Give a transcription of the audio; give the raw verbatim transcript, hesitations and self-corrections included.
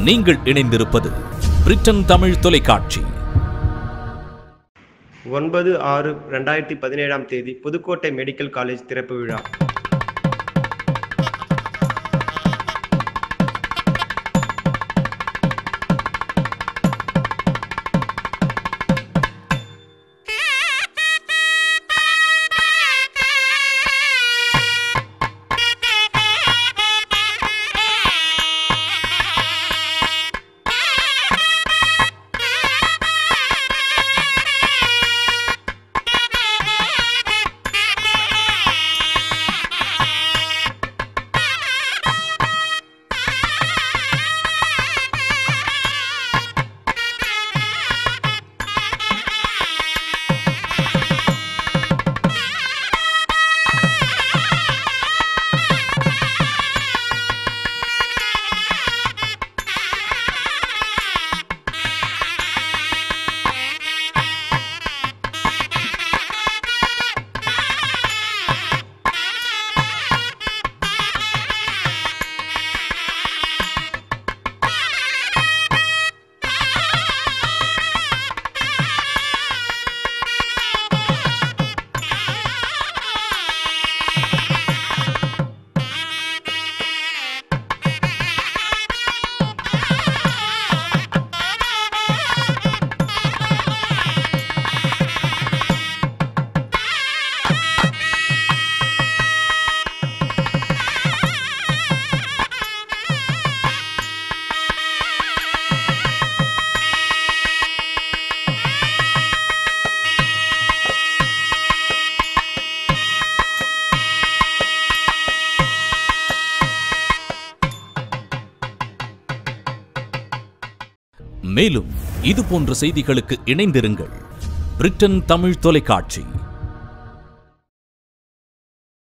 நீங்கள் இணைந்திருப்பது பிரிட்டன் தமிழ் தொலைக்காட்சி. ஒன்பது ஆறு இரண்டாயிரத்தி பதினேழாம் தேதி புதுக்கோட்டை மெடிக்கல் காலேஜ் திறப்பு விழா. மேலும் இது போன்ற செய்திகளுக்கு இணைந்திருங்கள் பிரிட்டன் தமிழ் தொலைக்காட்சி.